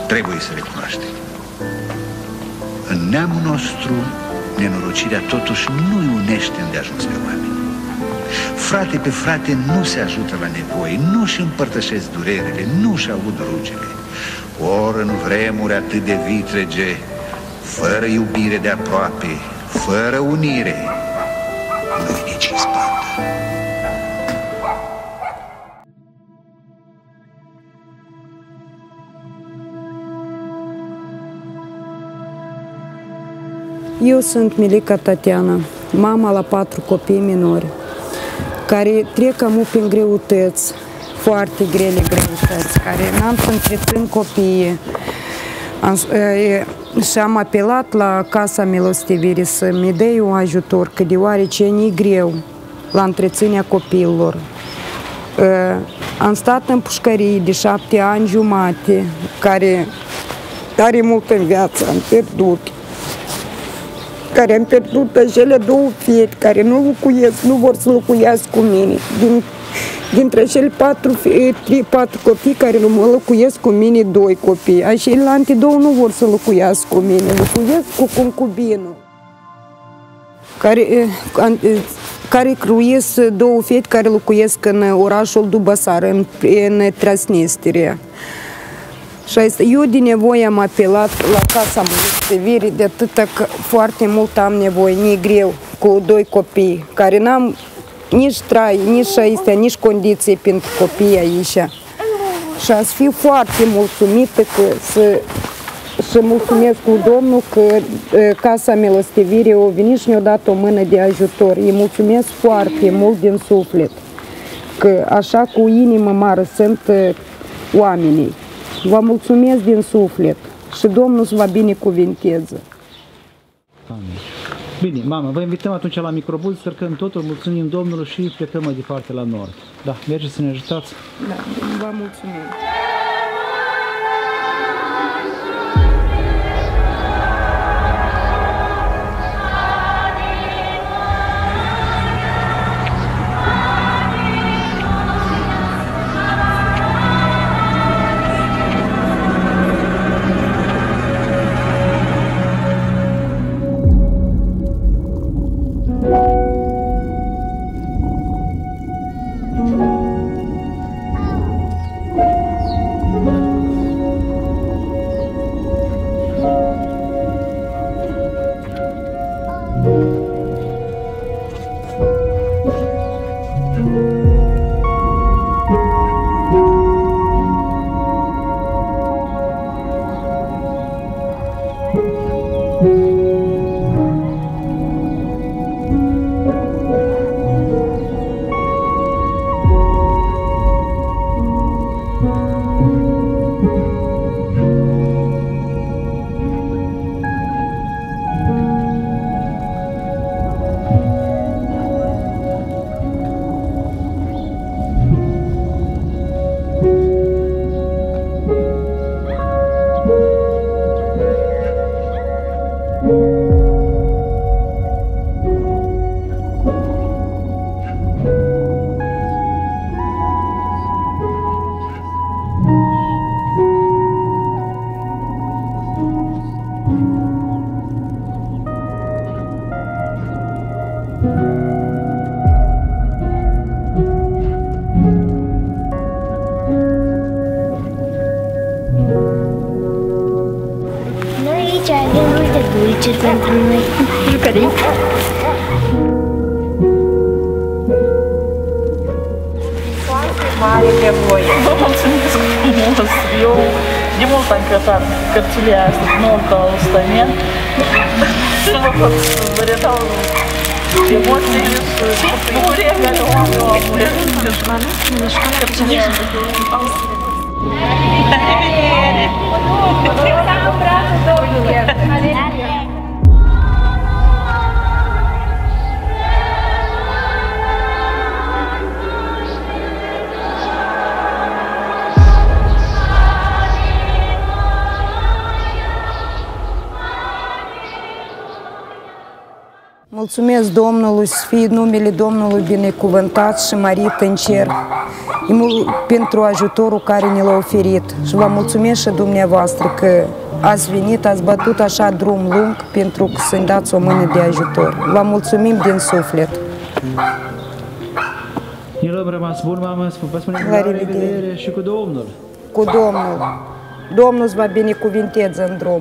trebuie să recunoaștem. În neamul nostru, nenorocirea totuși nu-i unește îndeajuns pe oameni. Frate pe frate nu se ajută la nevoie, nu-și împărtășesc durerile, nu-și aud rugele. Ori în vremuri atât de vitrege, fără iubire de aproape, fără unire, nu-i nici izbândă. Eu sunt Milica Tatiana, mama la 4 copii minori, care trec amu prin greutăți, foarte grele greutăți, care n-am să întrețin copiii. Și am apelat la Casa Milostivirii să-mi dea un ajutor, că deoarece e greu la întreținerea copiilor. Am stat în pușcărie de 7 ani jumate, care tare mult în viață am pierdut. Care am pierdut acele 2 fete care nu locuiesc, nu vor să locuiască cu mine. Dintre cele 4 copii care nu mă locuiesc cu mine, 2 copii. Celelalte 2 nu vor să locuiască cu mine, locuiesc cu concubinul. Care cruiesc 2 fete care locuiesc în orașul Dubăsar, în Transnistria. Și eu de nevoie am apelat la Casa Milostivirii, de atâta că foarte mult am nevoie, nu-i greu, cu 2 copii, care n-am nici trai, nici astea, nici condiții pentru copii aici. Și aș fi foarte mulțumită să mulțumesc cu Domnul că Casa Milostivirii a venit și ne-a dat o mână de ajutor. Îi mulțumesc foarte mult din suflet, că așa cu inimă mare sunt oamenii. Vă mulțumesc din suflet și Domnul să vă binecuvinteze. Amin. Bine, mama, vă invităm atunci la microbuz, spercăm totul, mulțumim Domnului și plecăm mai departe la nord. Da, mergeți să ne ajutați? Da, vă mulțumim. dulce pentru noi. Jucării. Foarte mare pe voi. Vă mulțumesc frumos. Eu de mult am căutat cărțulia asta, nou testament. Și nu vă pot să vă redau emoțiile și bucuria care o am eu acum. Cărțulia asta. La revedere! mulțumesc Domnului, să fie numele Domnului binecuvântat și mărit în cer pentru ajutorul care ne l-a oferit. Și vă mulțumesc și dumneavoastră că ați venit, ați bătut așa drum lung pentru să-mi dați o mână de ajutor. Vă mulțumim din suflet. Ne luăm rămas bun, mamă, vă spunem la revedere și cu Domnul. Cu Domnul. Domnul îți va binecuvinteze în drum.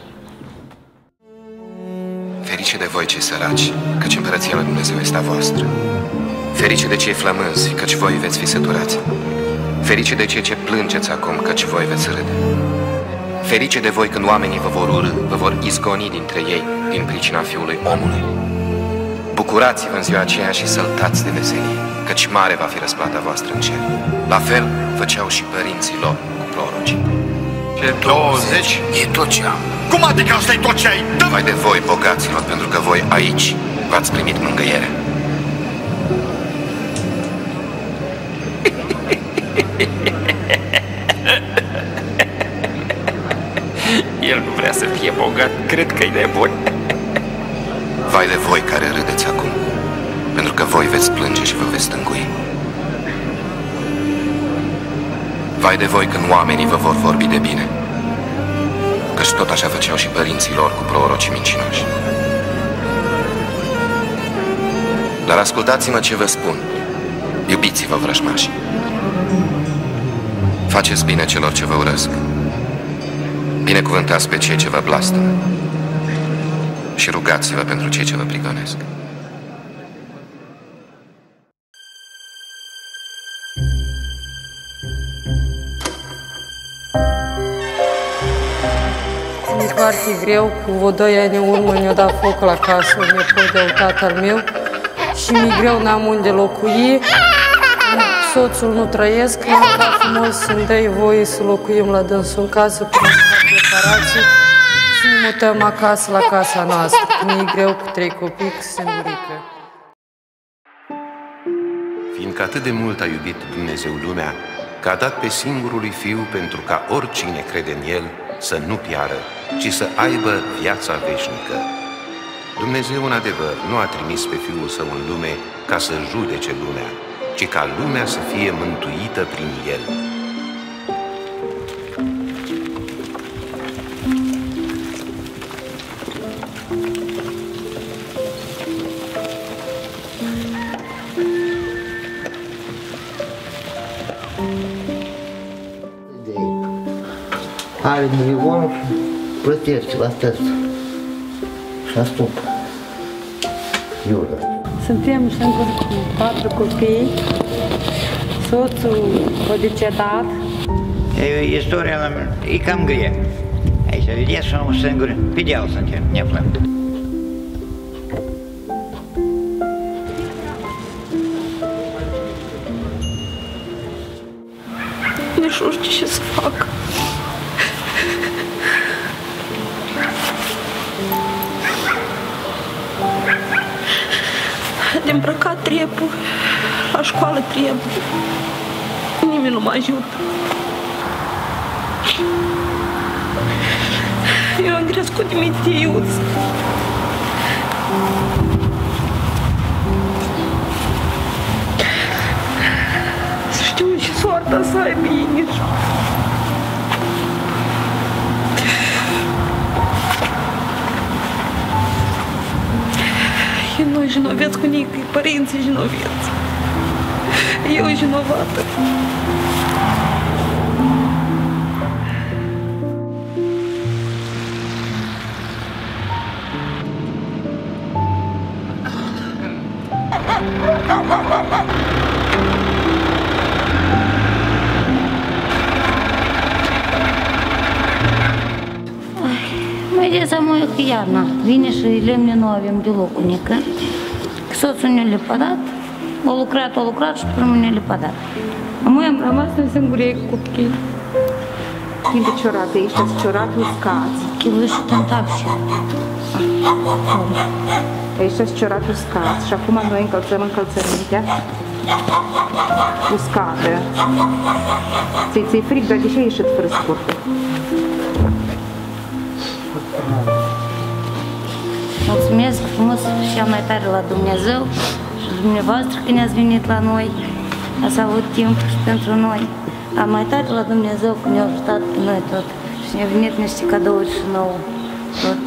Ferice de voi cei săraci, căci împărăția lui Dumnezeu este a voastră. Ferice de cei flămânzi, căci voi veți fi săturați. Ferice de cei ce plângeți acum, căci voi veți râde. Ferice de voi când oamenii vă vor urâ, vă vor izgoni dintre ei din pricina Fiului Omului. Bucurați-vă în ziua aceea și săltați de veselie, căci mare va fi răsplata voastră în cer. La fel făceau și părinții lor cu prorocii. Ce 20? E tot ce am. Cum adică asta e tot ce ai? Vai de voi, bogaților, pentru că voi aici v-ați primit mângâiere. El nu vrea să fie bogat, cred că e nebun. Vai de voi care râdeți acum, pentru că voi veți plânge și vă veți stângui. Vai de voi când oamenii vă vor vorbi de bine, căci tot așa făceau și părinții lor cu prorocii mincinoși. Dar ascultați-mă ce vă spun, iubiți-vă vrăjmașii. Faceți bine celor ce vă urăsc, binecuvântați pe cei ce vă blastămă și rugați-vă pentru cei ce vă prigonesc. Mi-e foarte greu, cu vreo 2 ani în urmă ne-a dat foc la casă, nepot de tatăl meu și mi-e greu, n-am unde locui. Soțul nu trăiesc, m-am dat frumos să-mi dai voie să locuim la dânsul în casă până la reparații și ne mutăm acasă la casa noastră, că mi-e greu cu 3 copii, singurică. Fiindcă atât de mult a iubit Dumnezeu lumea, că a dat pe singurului Fiu pentru ca oricine crede în El să nu piară, ci să aibă viața veșnică. Dumnezeu, în adevăr, nu a trimis pe Fiul Său în lume ca să judece lumea, ci ca lumea să fie mântuită prin El. Are milionul și plătește la test. Și astup. Iuda. Suntem singuri cu 4 copii, soțul a decedat. Istoria e cam grea. Aici, vedeți, suntem singuri, pe deal suntem, ne aflăm. Nu știu ce să fac. De îmbrăcat trebuie, la școală trebuie. Nimeni nu mă ajută. Eu am crescut de mitiuț. Să știu și soarta să ai bine. Și noi jinoveți cu Nică, părinții jinoveți. Eu jinovată. Mai des amoi că iarna vine și lemne nu avem deloc unică. Soțul ne-a lepădat, a lucrat și până ne-a lepădat. Amoi am rămas în singurie cu copii. Când de ciorată, ești ciorată uscați. Chilui și tântac și. Ești ciorată uscați și acum noi încălțăm încălțămintea uscată. Ți-i frig, dar de ce ai ieșit fără scurtă? Mulțumesc frumos și cel mai tare la Dumnezeu și dumneavoastră că ne-ați venit la noi. Ați avut timp și pentru noi. Am mai tare la Dumnezeu că ne-a ajutat pe noi tot. Și ne-a venit niște cadouri și nouă tot.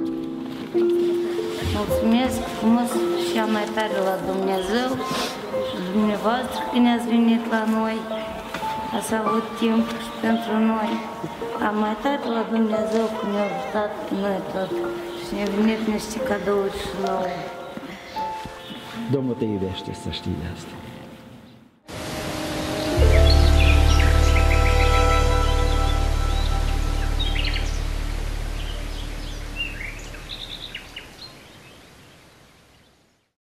Mulțumesc frumos și cel mai tare la Dumnezeu și dumneavoastră că ne-ați venit la noi. Ați avut timp și pentru noi. Am mai tare la Dumnezeu că ne-a ajutat pe noi tot. Și ne-a venit niște cadouri și nouă. Domnul te iubește, să știi de asta.